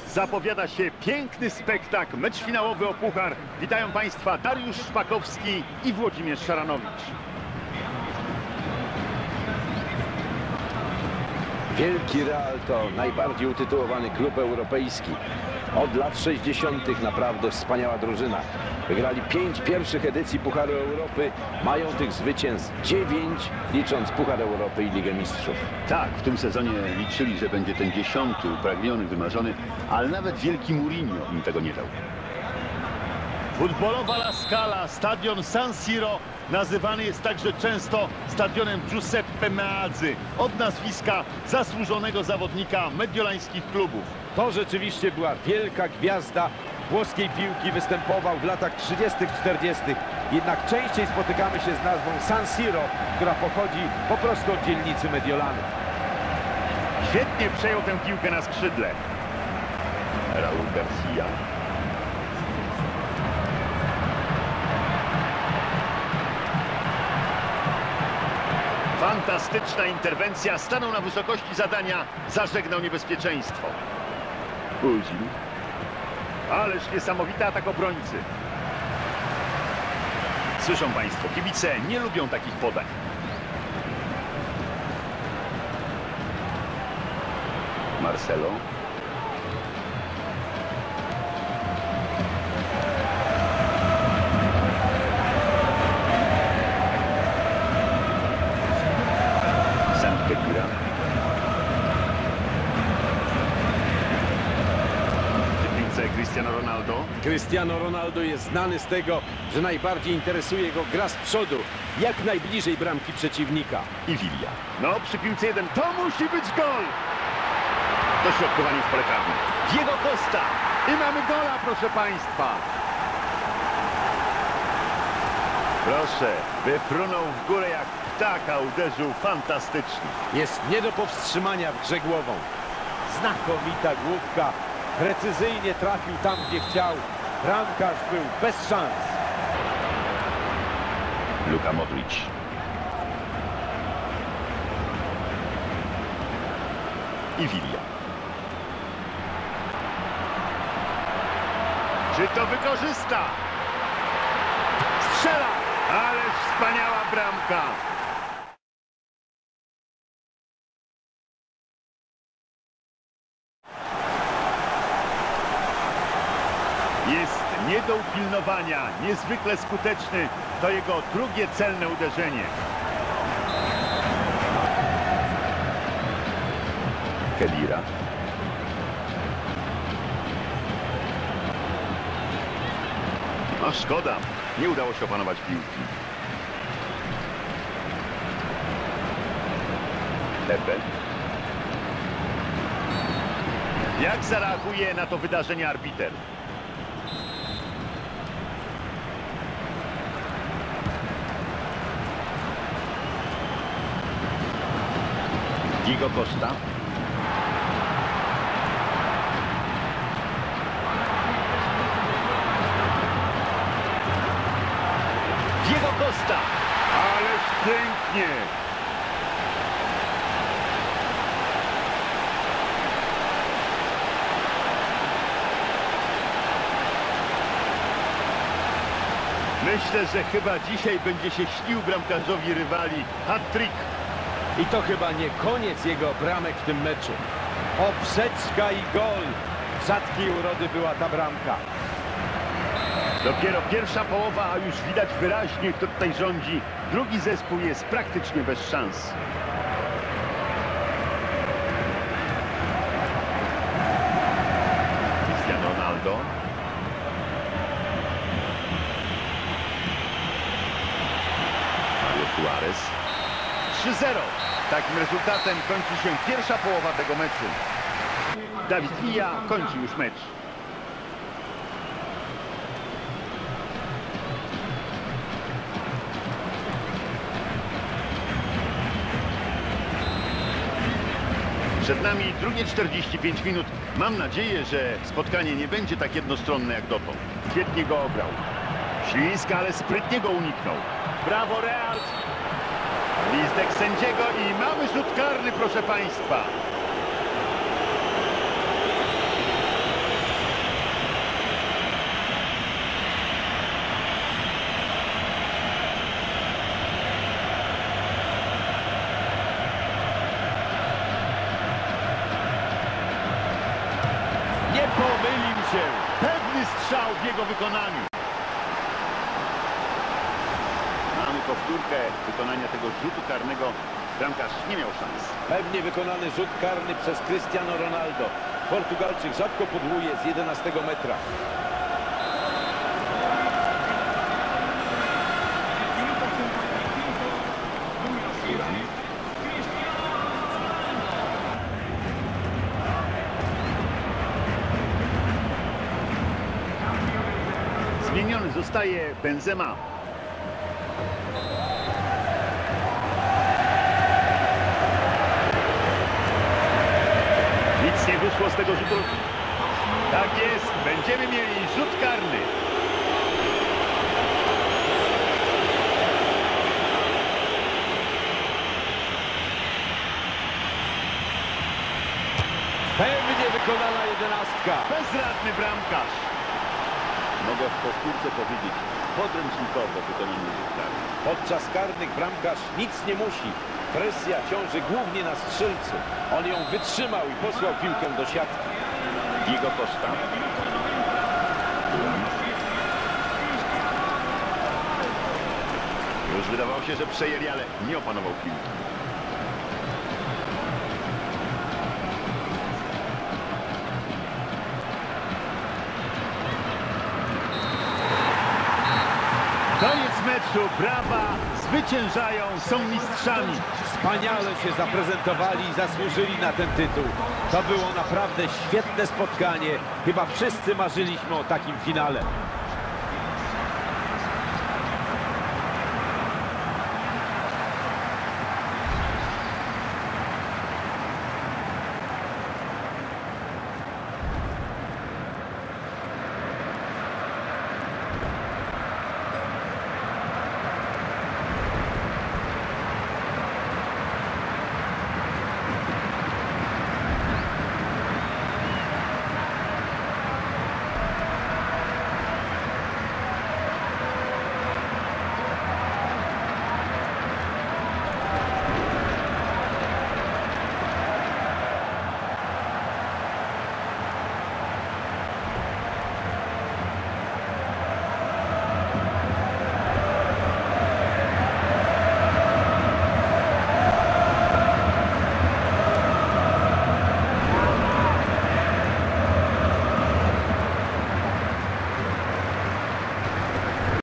Zapowiada się piękny spektakl, mecz finałowy o puchar. Witają Państwa Dariusz Szpakowski i Włodzimierz Szaranowicz. Wielki Real to najbardziej utytułowany klub europejski. Od lat 60. naprawdę wspaniała drużyna. Wygrali 5 pierwszych edycji Pucharu Europy. Mają tych zwycięstw 9, licząc Puchar Europy i Ligę Mistrzów. Tak, w tym sezonie liczyli, że będzie ten 10. upragniony, wymarzony, ale nawet wielki Mourinho im tego nie dał. Futbolowa La Scala, stadion San Siro, nazywany jest także często stadionem Giuseppe Meazzy, od nazwiska zasłużonego zawodnika mediolańskich klubów. To rzeczywiście była wielka gwiazda włoskiej piłki, występował w latach 30-40. Jednak częściej spotykamy się z nazwą San Siro, która pochodzi po prostu od dzielnicy Mediolany. Świetnie przejął tę piłkę na skrzydle. Raúl García. Fantastyczna interwencja, stanął na wysokości zadania, zażegnał niebezpieczeństwo. Uzil. Ależ niesamowity atak obrońcy. Słyszą Państwo, kibice nie lubią takich podań. Marcelo. Cristiano Ronaldo jest znany z tego, że najbardziej interesuje go gra z przodu, jak najbliżej bramki przeciwnika. I Villa. No, przy piłce jeden, to musi być gol! Dośrodkowanie w pole karne. Diego Costa. I mamy gola, proszę Państwa. Proszę, wyfrunął w górę jak ptaka, uderzył fantastycznie. Jest nie do powstrzymania w grze głową. Znakomita główka. Precyzyjnie trafił tam, gdzie chciał. Bramkarz był bez szans. Luka Modric. I Villa. Czy to wykorzysta? Strzela! Ależ wspaniała bramka! Jest nie do upilnowania, niezwykle skuteczny. To jego drugie celne uderzenie. Khedira. No szkoda, nie udało się opanować piłki. Pepe. Jak zareaguje na to wydarzenie arbiter? Diego Costa. Diego Costa. Ależ pięknie. Myślę, że chyba dzisiaj będzie się śnił bramkarzowi rywali hat-trick. I to chyba nie koniec jego bramek w tym meczu. Poprzeczka i gol. Rzadkiej urody była ta bramka. Dopiero pierwsza połowa, a już widać wyraźnie, kto tutaj rządzi. Drugi zespół jest praktycznie bez szans. Cristiano Ronaldo. Mario Suarez. 3-0. Takim rezultatem kończy się pierwsza połowa tego meczu. David Villa kończy już mecz. Przed nami drugie 45 minut. Mam nadzieję, że spotkanie nie będzie tak jednostronne jak dotąd. Świetnie go ograł. Śliska, ale sprytnie go uniknął. Brawo Real! Gwizdek sędziego i mamy rzut karny, proszę Państwa. Pomylił się. Pewny strzał w jego wykonaniu. Mamy powtórkę wykonania tego rzutu karnego. Bramkarz nie miał szans. Pewnie wykonany rzut karny przez Cristiano Ronaldo. Portugalczyk rzadko podłuje z 11 metra. Zmieniony zostaje Benzema. Nic nie wyszło z tego rzutu. Tak jest, będziemy mieli rzut karny. Pewnie wykonana 11. Bezradny bramkarz. Mogę w powtórce powiedzieć, podręcznikowo wykonany rzut karny. Podczas karnych bramkarz nic nie musi. Presja ciąży głównie na strzelcu. On ją wytrzymał i posłał piłkę do siatki. Diego Costa. Już wydawało się, że przejęli, ale nie opanował piłki. Koniec meczu, brawa, zwyciężają, są mistrzami. Wspaniale się zaprezentowali i zasłużyli na ten tytuł. To było naprawdę świetne spotkanie. Chyba wszyscy marzyliśmy o takim finale.